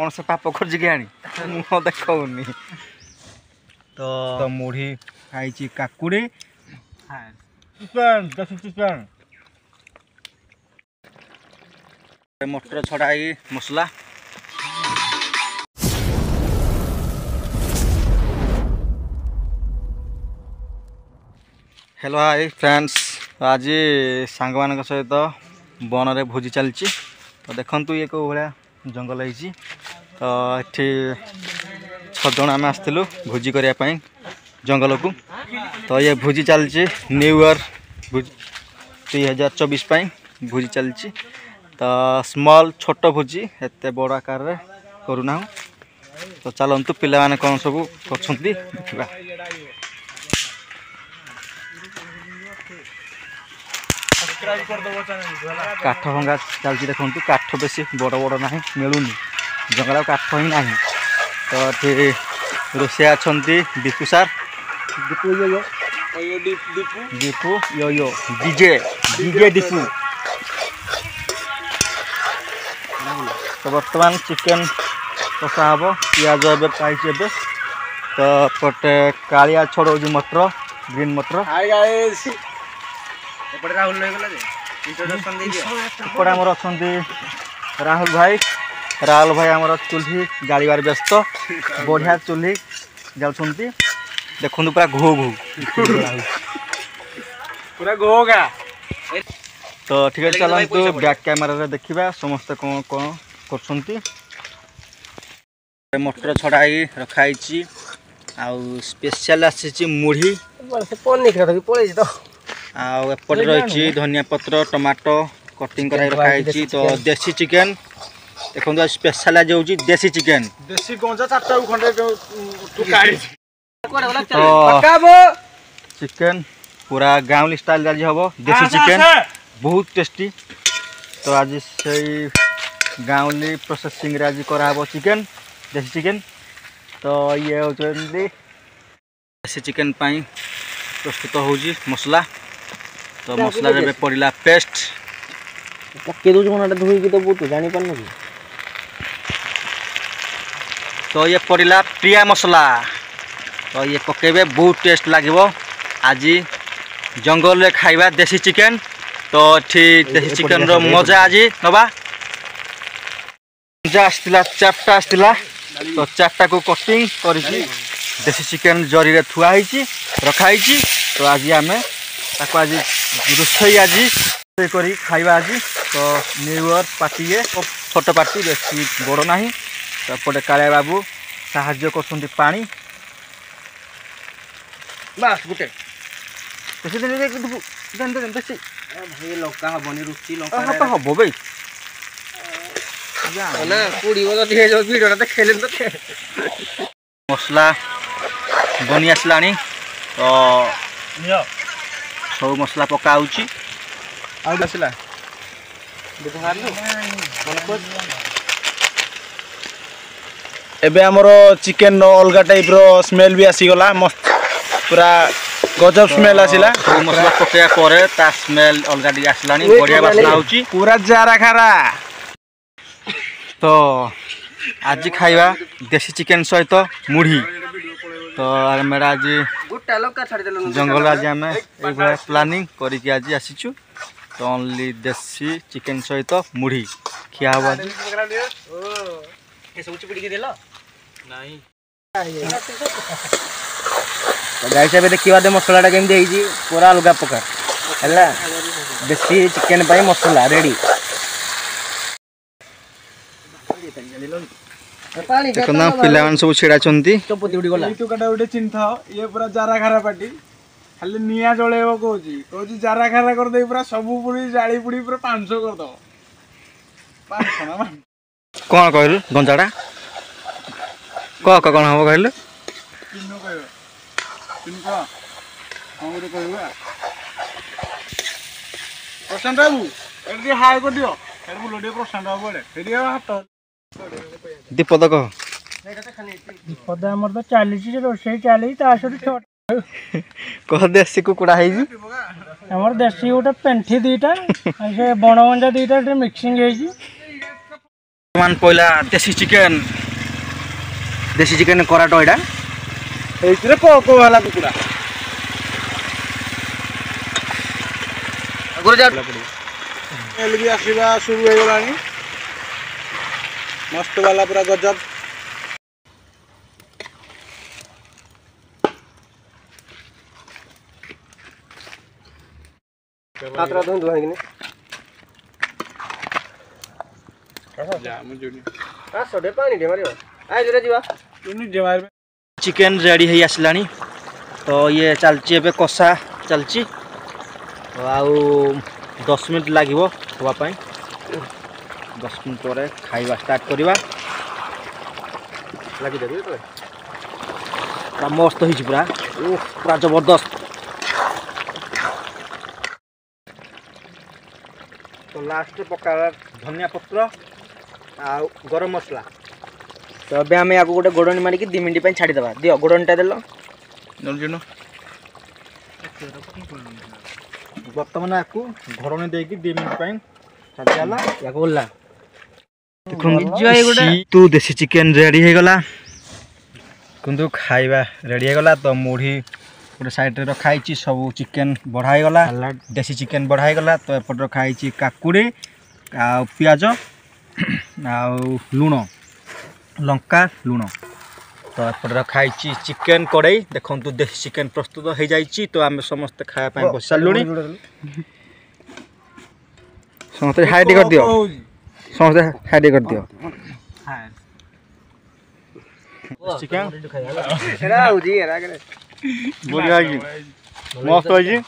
कौन से पाप खोज के आनी मुह देखनी तो मुढ़ी खाई काकुड़ी मटर छड़ाई मसला हेलो हाय फ्रेंड्स आज सांग मान सहित वन में भोजी चलती तो देखु ये कौ भाया जंगल है तो ये 6 जन आम आसलु भोजी करने जंगल को तो ये भोजी चलती न्यू ईयर 2024 भोजी चलती तो स्मॉल छोट भोजी एत बड़ आकार करूना तो चलतु पिला माने कौन सब कर काठ भंगा चलती देखो काठ बेसी बड़ बड़ ना मिलूनी जंगल काठ ही ना तो ये रोषे अच्छा दीपू सार दीपू यो डीजे डीजे दीपू तो बर्तमान चिकेन कषा हम पिज ए पाई तो पटे कालिया छड़ो मटर ग्रीन मटर राहुल भाई आमर चूल्ही जाड़ार व्यस्त बढ़िया चूल्ही जाऊँगी देखु पूरा घो घो पूरा घोगा तो ठीक है चलते बैक कैमेरा देखा समस्ते कौन कौन कर मटर छड़ाई रखाई स्पेशल आसी मुढ़ी आउपटे रही धनिया पत्र टमाटो कटिंग कर रखाई तो देसी चिकेन देखो स्पेशल आज हूँ देसी चिकेन देसी चिकेन पूरा गाँवली स्टाइल आज हम देसी चिकेन बहुत टेस्टी तो आज से गाँवली प्रोसेसिंग आज कराब चिकेन देसी चिकेन तो ये हूँ देसी चिकेन प्रस्तुत हो मसला तो मसला रे पड़ला पेस्ट पके दो मना धोई तो बहुत जानी पारन कि तो ये पड़ला प्रिया मसला तो ये पकेबे बहुत टेस्ट लगे आज जंगल रे खाइबा देसी चिकेन तो ठीक देसी चिकेन रो मजा आज नबा मजा आसला चारटा आसला तो चारटा को कटिंग करी देसी चिकेन जरी रे थुआ रखाई तो आज आम आज रोषई आज करी खाइबा आज तो न्यू ईयर पार्टी छोट पार्टी बेसी बड़ ना तो एपटे कालिया बाबू साहाଯ୍य कर पानी बास गोटे बेसी भाई लंका हेनी रुचि लंका तो हम भाई मसला बनी आसला तो सब मसला पकाऊँगी आसला एबे हमर चिकेन अलग टाइप रो स्मेल भी आसीगला मस्त पूरा गजब स्मेल आसिला मसला पकया करे ता स्मेल अलग डी आसलानी बढ़िया बासना होची पूरा जारा खारा तो आज खाइबा देसी चिकेन सहित मुढ़ी तो मेरा आज जंगल आज आम ये प्लानिंग करके आज आसीचु तो ओनली देसी चिकेन सहित मुढ़ी खिया हम आज गाइस एबे देखिबा दे मसलाटा केमती होई पूरा अलग प्रकार है देसी चिकेन पाई मसला रेडी देखो ना पिला मान सब छिड़ा चंती चपति उडी गला तू कटा उडे चिन्था ये पूरा जारा खारा पार्टी खाली निया जळेबो कहूची जारा खारा कर दे पूरा सब पुडी जाली पुडी पूरा 500 कर दो 500 ना कोन कहलु गंजाडा कोन हो कहलु किन्नो कहबो किनको हम रे कहबा प्रशांत बाबू एडी हाय को दियो एडी बुलोडी प्रशांत बाबू एडी एडी हाथ दीपद कह दीपद आमर तो चली रोषे चली कह देसी कुकुड़ा आमर देसी गोटे पेंठी 2टा से बण मंजा 2टा मिक्सिंग मान पहला देसी चिकेन कराटो एटा ଏଇଥିରେ ପୋକ ବାଲା କୁକୁଡ଼ା ସ୍ମେଲ୍ ବି ଆସିବା ଶୁରୁ ହେଇଗଲାଣି ମସ୍ତ ବାଲା ପୁରା ଗଜବ चिकेन रेडी है आसलानी तो ये चलची एबे कषा चलची तो आउ 10 मिनट लगे होवाई 10 मिनट पर खाइबा स्टार्ट करवा लगिदेवी पूरा मस्त हो पूरा पूरा जबरदस्त तो लास्ट पका धनिया पत्र आ गरम मसला तो अबे आम या गोटे गोड़नी मारिक 2 मिनट छाड़ीदे दियो गोड़नीटा देल बर्तमान या घोड़नी देकी 2 मिनट छाड़ीला या बोलला तू देसी चिकेन रेडी हो गला किंतु खाइबा रेडी हो गला तो मुढ़ी गोटे साइड रे रखाई सब चिकेन बढ़ाई गला देसी चिकेन बढ़ाई गला तो एपट रखाई काकुड़ी आ पियाज आ लुण लंका लुण तो एपट रखाई चिकेन कड़ाई देखु देसी चिकेन प्रस्तुत हो जाइए तो आम समस्त खाया बस सारू समस्त हाइड कर दियो समस्त हाइड कर दियो चिकेन बढ़िया मस्त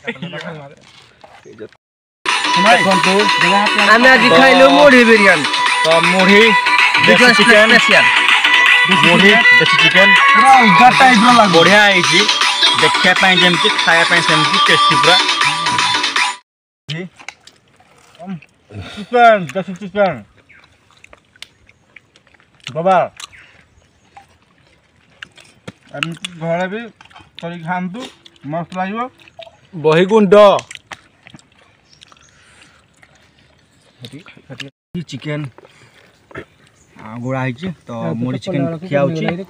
मुढ़ी बिरयानी तो मुढ़ी देसी चिकेन मुढ़ी देसी चिकेन बढ़िया देखा जमी खाया सेमती टेस्टी पूरा चिकेन देसी चिकेन बाबा घरे भी कर खातु मस्त लगे बही गुंड चिकेन गोड़ा है तो मुढ़ी चिकेन खिया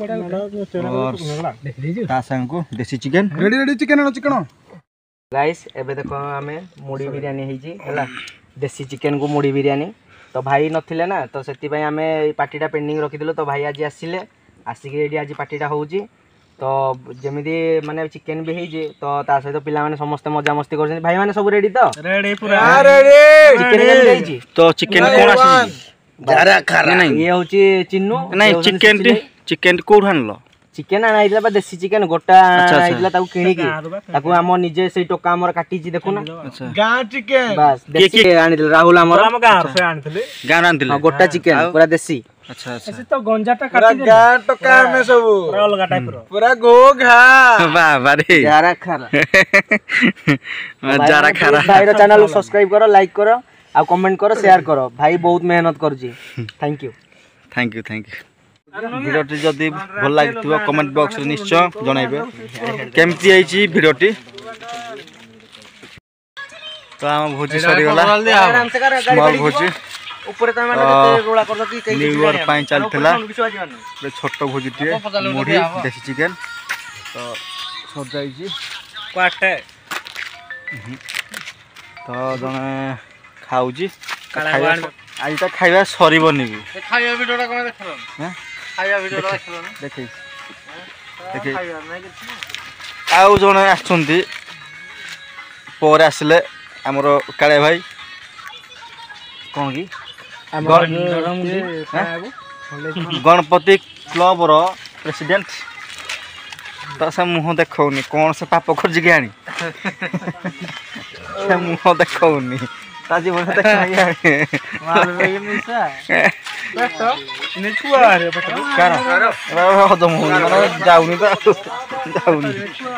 को देसी chicken ready ready chicken chicken guys एबे देखो हमें मुढ़ी बिरयानी है देसी चिकेन को मुढ़ी बिरयानी तो भाई नथिले ना तो सेति भाई हमें पार्टीटा पेंडिंग रखिदेलु तो भाई आज आसिले आसिक आज पार्टीटा होउची तो जमीदी माने चिकेन भी है तो ता सहित पिला माने समस्त मजा मस्ती कर भाई माने सब रेडी तो रेडी पूरा रेडी चिकेन भी तो चिकेन कौन आसी जारा खारा नहीं ये होची चिन्नू नहीं चिकेन कोड हानलो चिकेन आना आइला बा देसी चिकेन गोटा आइला ताकू किणी की ताकू हम निजे सेई टोका हमर काटी छी देखु ना गां चिकेन बस देसी आनिल राहुल हमर हम गां से आनथिले गां आनथिले गोटा चिकेन पूरा देसी अच्छा अच्छा ऐसे तो गंजाटा पूरा काटी दे गां टोका में सब पूरा अलग टाइप रो पूरा गो घा बाबा रे जारा खारा जारा खारा भाई रो चैनल को सब्सक्राइब करो लाइक करो आ कमेंट करो शेयर करो भाई बहुत मेहनत करजी थैंक यू वीडियो जदि भल लगी कमेंट बॉक्स निश्चय जनइबे केमती आइची वीडियो तो आम भोजी सरी गला स्मॉल भोजी ऊपर त माने रोला कर दती कई न्यू ईयर पाई चलथिला छोट भोजी टे मुढ़ी देसी चिकेन तो सर जाइची क्वाटे तो जने खाउजी आज तो खाइबा सरीबनी भी खाइया वीडियोटा कोन देखलो हैं खाइया वीडियोटा देखलो ना देखै आउ जने आछंती पर आसले हमर काळे भाई कोन की गणपति क्लब रो प्रेसिडेंट तो से मुह देखौनी कौन से पाप कर आनी से मुह देखौनी ताजी बोल देख माल बेगे निसा बेटा इने छुआ रे बेटा कान हदम हो जाउनी तो जाउनी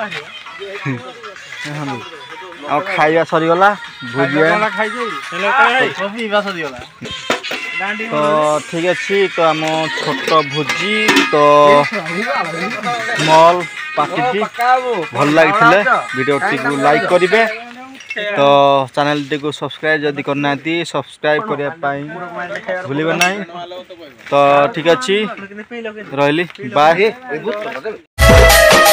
आ खाइबा सरी गला भुजिया खाइ जाई हेलो काय कॉफी बास दियोला तो ठीक अच्छी तो आम छोट भोजी तो स्मॉल पार्टी भल लगी वीडियो लाइक करेंगे तो चैनल को सब्सक्राइब जदि करना सब्सक्राइब करने भूलिबे नहीं। तो ठीक अच्छी रही बाय।